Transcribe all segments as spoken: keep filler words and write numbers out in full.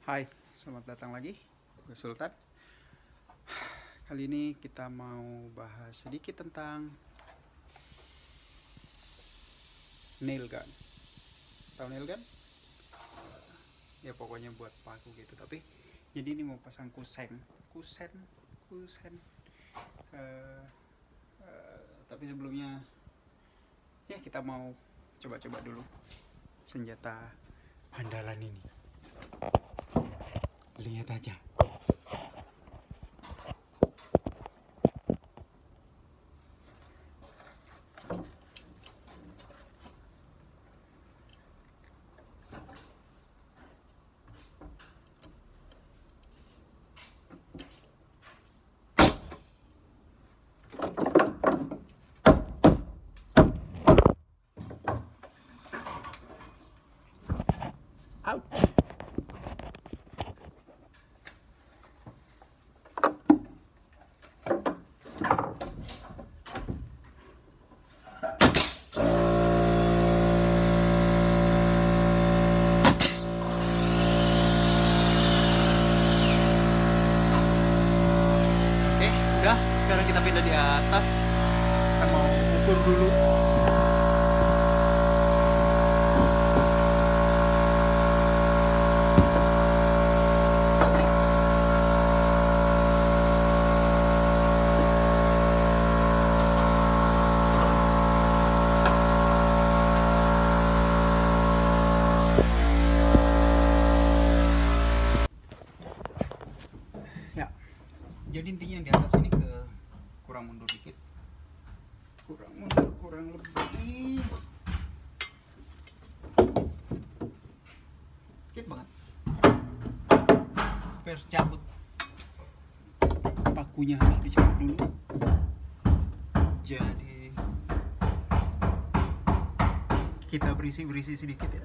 Hai, selamat datang lagi. Gue Sultan. Kali ini kita mau bahas sedikit tentang nail gun. Tahu nail gun? Ya pokoknya buat paku gitu. Tapi jadi ini mau pasang kusen, kusen, kusen. Uh, uh, tapi sebelumnya ya kita mau coba-coba dulu senjata andalan ini. Lihat aja. Ouch. Udah, sekarang kita pindah di atas. Kita mau ukur dulu. Ya, jadi intinya di atas ini ke kurang mundur dikit, kurang mundur kurang lebih dikit banget. Biar cabut pakunya harus dicabut dulu. Jadi kita berisi berisi sedikit ya.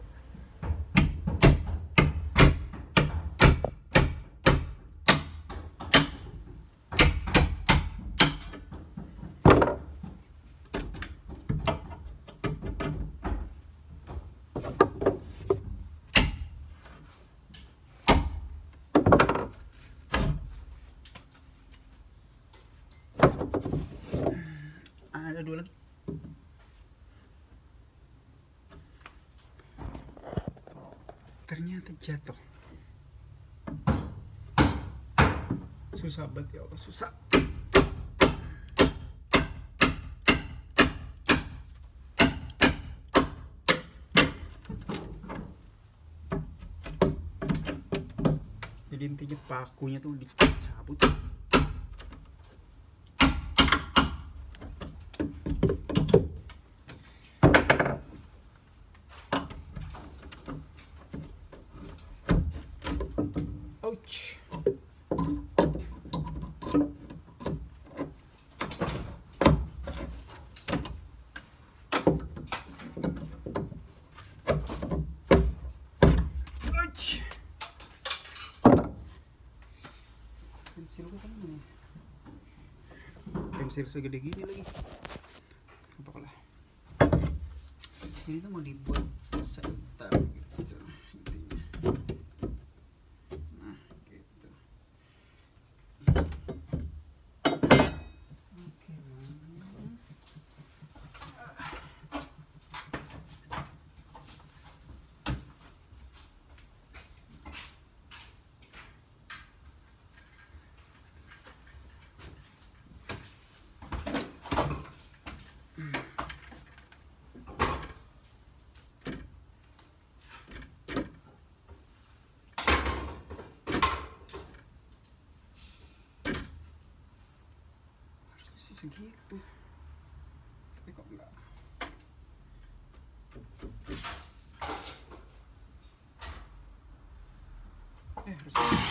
Ada dua lagi. Ternyata jatuh. Susah banget ya Allah, susah. Jadi intinya pakunya tuh dicabut. Ouch. Ouch. Pensil gue kan ini. Pensil segede gini lagi. Apalah. Ini tuh mau dibuat sebentar gitu intinya. Segitu, tapi kok enggak. Eh harus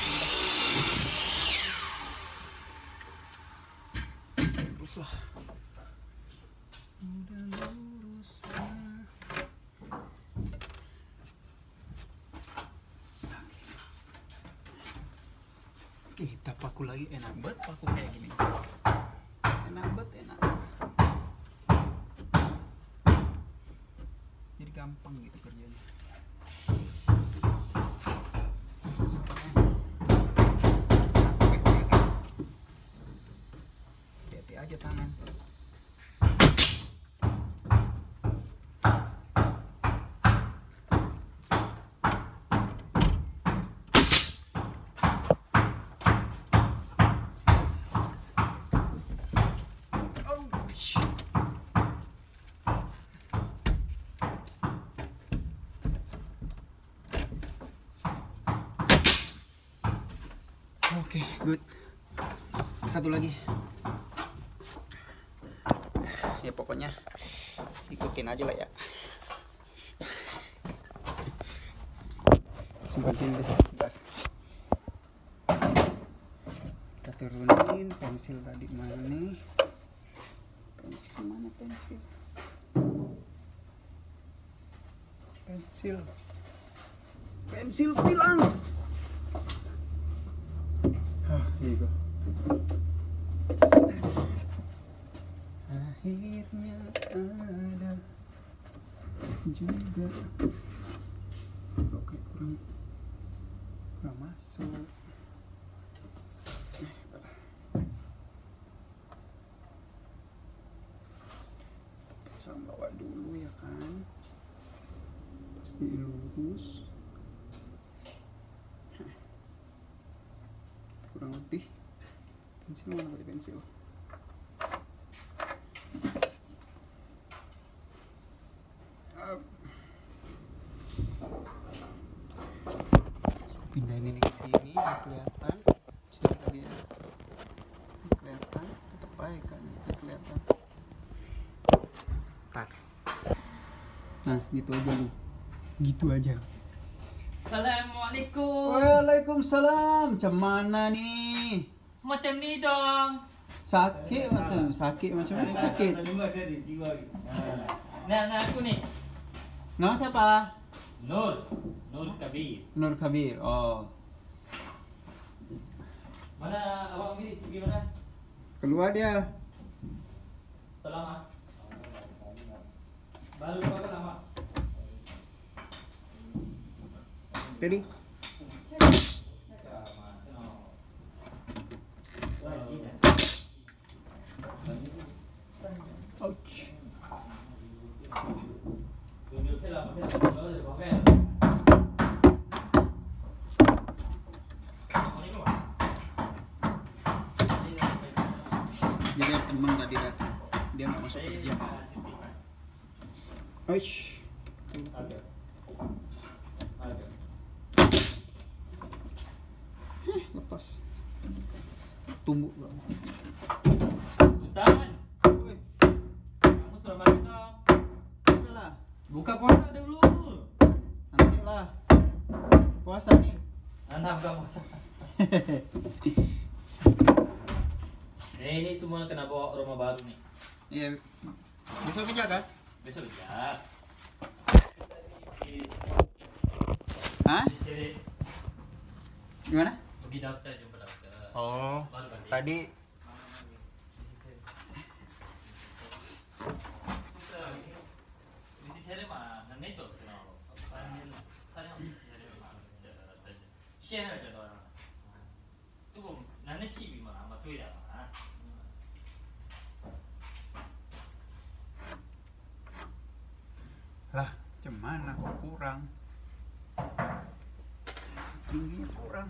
lurus lah. Udah lurus lah. Kita paku lagi, enak banget paku kayak gini. Enak banget, enak. Jadi gampang gitu kerjanya. Oke, okay, good. Satu lagi. Ya pokoknya ikutin aja lah ya. Simpan sini deh. Bentar. Kita turunin pensil tadi mana nih? Pensil mana pensil? Pensil. Pensil hilang. Ah, here you go. Akhirnya ada juga. Oke, kurang kurang masuk. Pasang bawah dulu ya kan. Pasti lurus. Kurang lebih. Pensil mana tadi pensil? Pindahin ini ke sini, nggak kelihatan. Sini tadi ya, nggak kelihatan. Tetap baik kan, nggak kelihatan. Tak. Nah, gitu aja lu. Gitu aja. Assalamualaikum. Waalaikumsalam. Macam mana nih? Macam ni dong. Sakit macam, sakit macam mana sakit? Nah, nah aku ni. Nama siapa? Nur. Nur Kabir. Nur Kabir. Oh. Mana awak ni? Pergi mana? Keluar dia. Selama. Baru berapa lama? Ready? Ouch. Jadi teman tadi datang, dia nggak masuk kerja. Ouch. Lepas. Tumbuk bro. Tangan. Kamu sudah balik dong. Lah. Buka puasa dulu. Nanti lah. Puasa nih. Anda buka puasa. Eh, ini semua kena bawa rumah baru nih. Iya. Besok kerja kan? Besok lihat. Hah? Gimana? Pergi daftar, jumpa daftar. Oh. Baru balik. Tadi lah, cuman aku kurang. Tingginya kurang.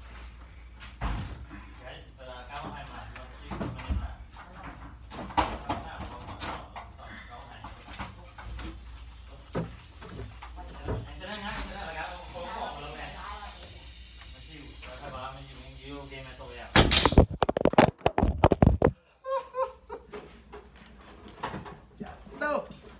Jatuh.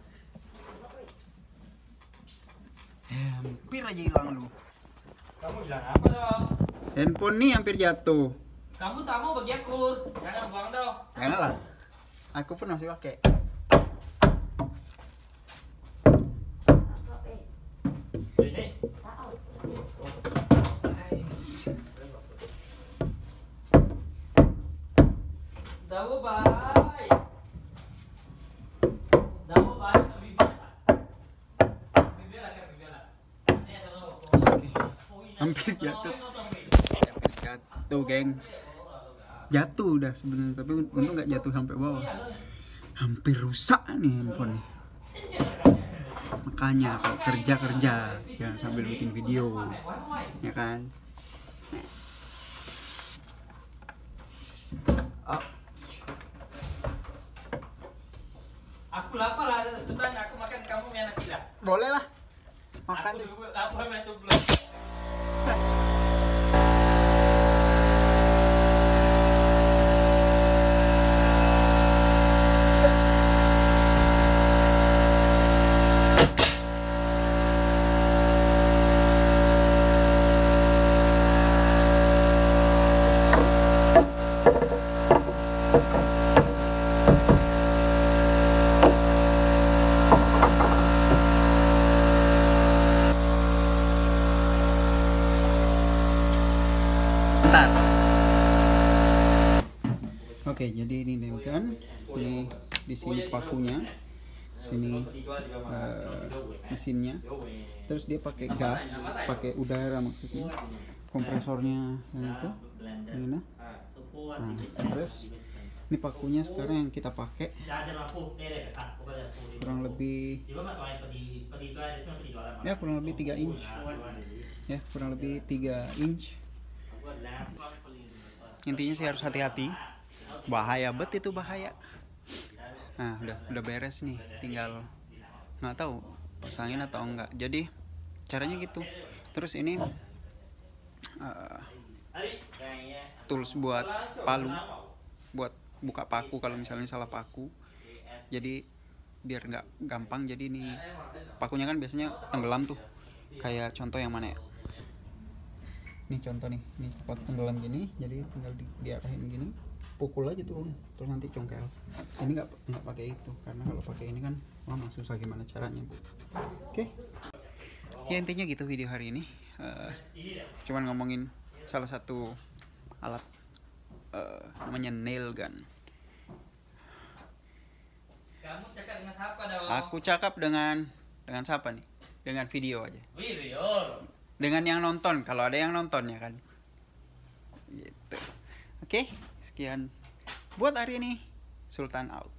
Hampir aja hilang lu. Kamu bilang apa dong? Handphone nih hampir jatuh. Kamu tak mau bagi aku, jangan buang dong. Janganlah. Aku pun masih pakai. Ini. Nice. Dawo bye. Dawo bye, kami bilang. Kami bilang, kami bilang. Ini ada lo. Hampir jatuh. Hampir jatuh, gengs. Jatuh udah sebenarnya, tapi untung nggak jatuh sampai bawah. Hampir rusak nih handphone. Makanya kalau kerja kerja jangan sambil bikin video, ya kan? Oh. Aku lapar lah, sebenarnya aku makan kamu yang nasi lah. Boleh lah. Makan Aku deh. juga lapar itu belum. Start. Oke, jadi ini nail gun. Ini di sini pakunya, sini uh, mesinnya. Terus dia pakai gas, pakai udara maksudnya. Kompresornya yang itu. Ini nah. Nah, terus ini pakunya sekarang yang kita pakai kurang lebih ya kurang lebih tiga inch ya kurang lebih tiga inch. Intinya sih harus hati-hati, bahaya bet itu bahaya. Nah udah udah beres nih, tinggal nggak tahu pasangin atau enggak. Jadi caranya gitu. Terus ini uh, tools buat palu, buat buka paku kalau misalnya salah paku. Jadi biar nggak gampang. Jadi ini pakunya kan biasanya tenggelam tuh. Kayak contoh yang mana ya? Nih contoh nih, nih paku tenggelam gini. Jadi tinggal di, diarahin gini, pukul aja turun, terus nanti congkel. Ini nggak nggak pakai itu, karena kalau pakai ini kan lama susah gimana caranya bu. Oke, ya intinya gitu video hari ini. Uh, cuman ngomongin salah satu alat uh, namanya nail gun. Kamu cakap dengan siapa dong? Aku cakap dengan dengan siapa nih? Dengan video aja. Video. Dengan yang nonton, kalau ada yang nonton ya kan. Gitu. Oke, sekian buat hari ini. Sultan out.